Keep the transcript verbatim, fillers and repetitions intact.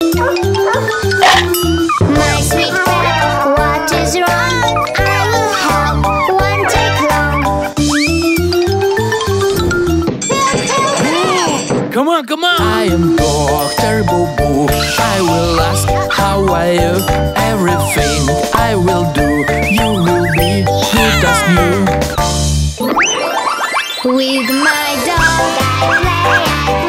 My sweet pet, what is wrong? I will help, won't take long. Come on, come on! I am Doctor Boo Boo. I will ask, how are you? Everything I will do, you will be good as new. With my dog I play, I